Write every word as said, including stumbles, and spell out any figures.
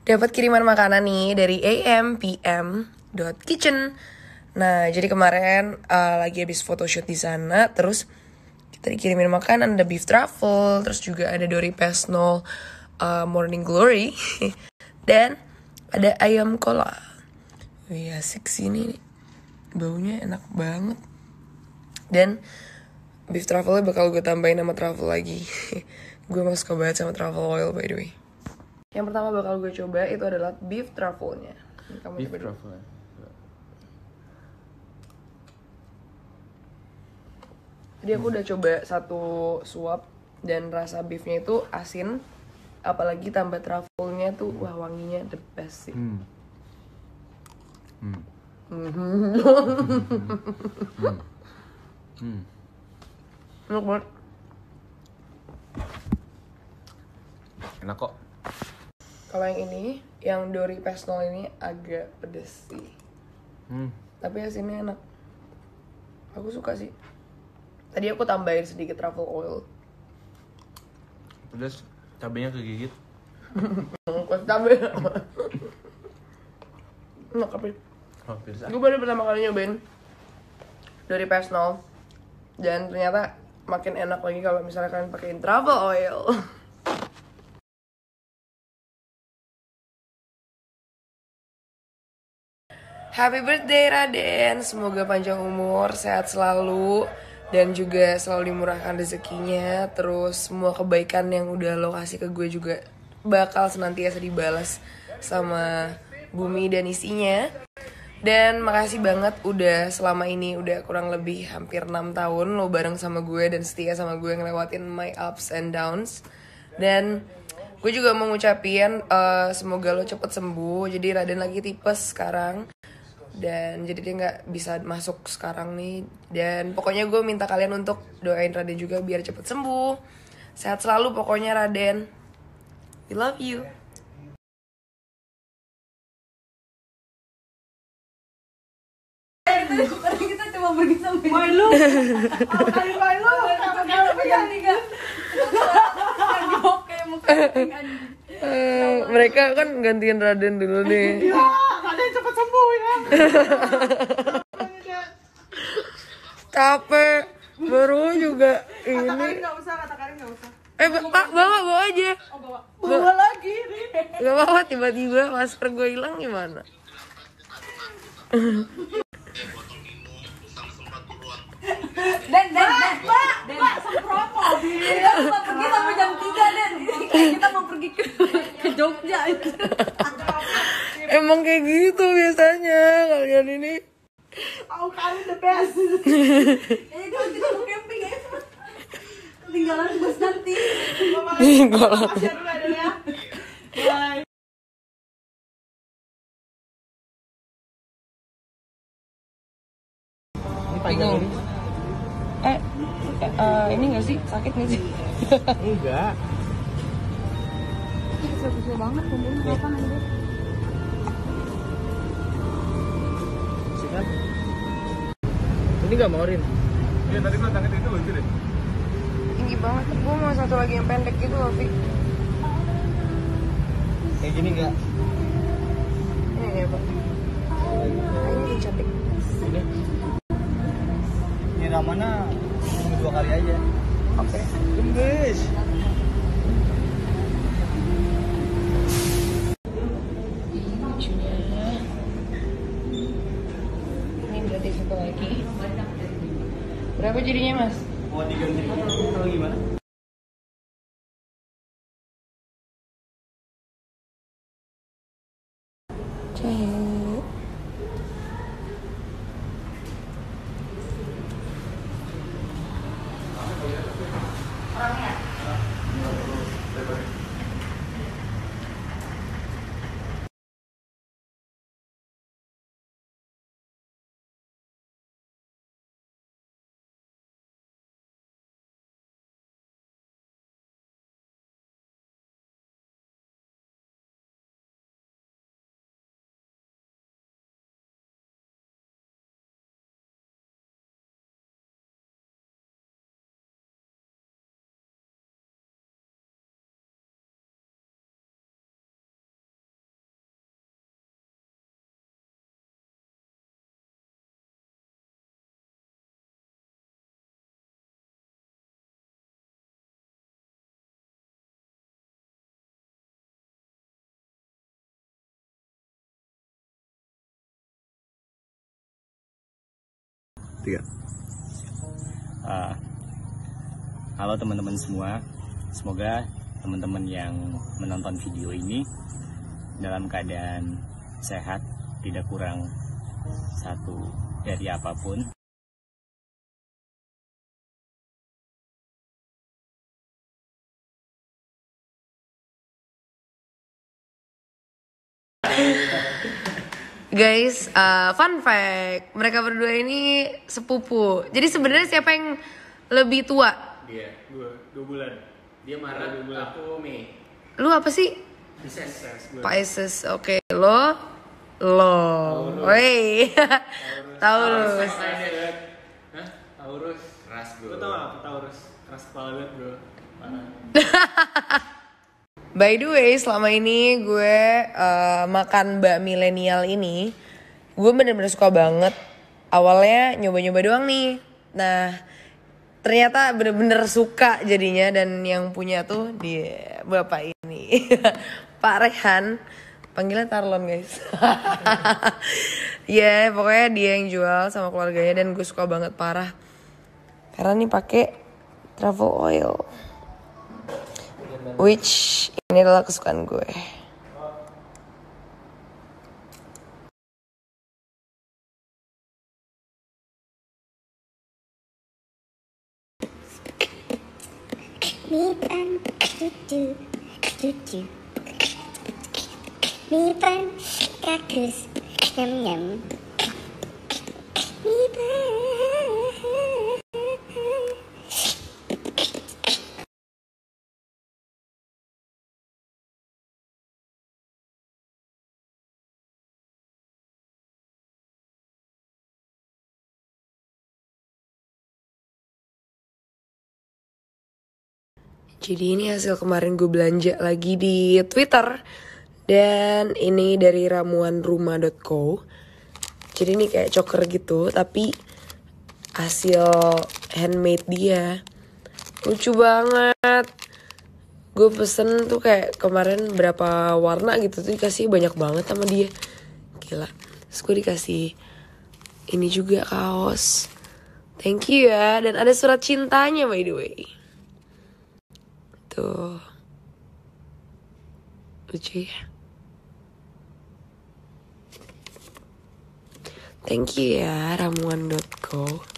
dapat kiriman makanan nih dari a m p m dot kitchen. Nah, jadi kemarin uh, lagi habis photoshoot di sana, terus kita dikirimin makanan, ada beef truffle, terus juga ada Dori Pesnol uh, Morning Glory, dan ada ayam kola. Wih, asik sih ini, baunya enak banget. Dan beef truffle-nya bakal gue tambahin sama truffle lagi. Gue emang suka banget sama truffle oil by the way. Yang pertama bakal gue coba itu adalah beef truffle-nya. Kamu beef coba dulu. truffle. Jadi aku udah coba satu suap dan rasa beefnya itu asin, apalagi tambah truffle-nya tuh wah wanginya the best sih. Hmm. Hmm. Hmm. Hmm. Enak banget. Enak kok. Kalau yang ini, yang Dori Pesnol ini agak pedes sih. Hmm. Tapi asinnya enak. Aku suka sih. Tadi aku tambahin sedikit truffle oil. Pedas, cabenya kegigit. Kasih cabai. Enak tapi. Oh, biasa. Gue baru pertama kali nyobain Dori Pesnol. Dan ternyata makin enak lagi kalau misalnya kalian pakein truffle oil. Happy birthday Raden, semoga panjang umur, sehat selalu, dan juga selalu dimurahkan rezekinya. Terus semua kebaikan yang udah lo kasih ke gue juga bakal senantiasa dibalas sama bumi dan isinya. Dan makasih banget udah selama ini, udah kurang lebih hampir enam tahun lo bareng sama gue dan setia sama gue ngelewatin my ups and downs. Dan gue juga mau ngucapin uh, semoga lo cepet sembuh. Jadi Raden lagi tipes sekarang, dan jadi dia nggak bisa masuk sekarang nih. Dan pokoknya gue minta kalian untuk doain Raden juga biar cepet sembuh, sehat selalu pokoknya Raden. We love you. Tadi kita cuma pergi sampai Milo. Oh, kali Milo. Kenapa jadi enggak? Oke, muka anjing. Uh, mereka kan gantiin Raden dulu nih. Iya, Raden cepet sembuh ya. Capek, baru juga ini. Kata Karin nggak usah, kata Karin nggak usah. Eh pak, bawa bawa aja. Oh bawa, bawa lagi nih. Gak apa-apa, tiba-tiba masker gue hilang gimana? Dan dan dan Pak, Pak semprot mobil. Kita cuma pergi sampai jam tiga dan kita mau pergi ke ke Jogja itu. Emang kayak gitu biasanya kalian ini. Tahu Karin the best. Eh itu kita mau camping ya. Ketinggalan bus nanti. Tinggalan. Share dulu ada ya. Bye. Bingung. Eh, eh uh, ini nggak sih sakit nggak sih? Enggak. Susah banget kumpulin kapan aja. Sikat. Ini nggak mau Rin. Iya tadi gua tangkap itu lucu deh. Tinggi banget. Gue mau satu lagi yang pendek gitu loh, Vi. Kayak gini nggak? Ini ya pak. Ini lebih cantik. Ini. Ini ramana dua kali aja. Oke. Okay. Gembes. Ini berarti satu lagi. Berapa jadinya mas? Mau diganti atau gimana? tiga. Uh, halo teman-teman semua, semoga teman-teman yang menonton video ini dalam keadaan sehat, tidak kurang satu dari apapun. Guys, uh, fun fact, mereka berdua ini sepupu. Jadi sebenarnya siapa yang lebih tua? Dia, dua, dua bulan. Dia Maret, aku Mei. Lu apa sih? Pisces. Pisces, oke. Okay. Lo, lo, woi, Taurus. Hah? Taurus. Keras bro. Lo tau apa Taurus? Keras kepala banget bro. Parah. By the way, selama ini gue uh, makan bakmi milenial ini, gue bener-bener suka banget. Awalnya nyoba-nyoba doang nih. Nah, ternyata bener-bener suka jadinya. Dan yang punya tuh dia bapak ini, Pak Rehan. Panggilan Tarlon guys. Ya yeah, pokoknya dia yang jual sama keluarganya. Dan gue suka banget parah. Karena nih pakai travel oil, which ini adalah kesukaan gue. Mi pan tutu tutu. Mi pan kakus nyam nyam. Mi pan. Jadi ini hasil kemarin gue belanja lagi di Twitter. Dan ini dari ramuan rumah dot co. Jadi ini kayak choker gitu, tapi hasil handmade dia. Lucu banget. Gue pesen tuh kayak kemarin berapa warna gitu tuh dikasih banyak banget sama dia. Gila. Terus gue dikasih ini juga kaos. Thank you ya. Dan ada surat cintanya by the way. Tuh. Lucu ya. Thank you ya ramuan dot co.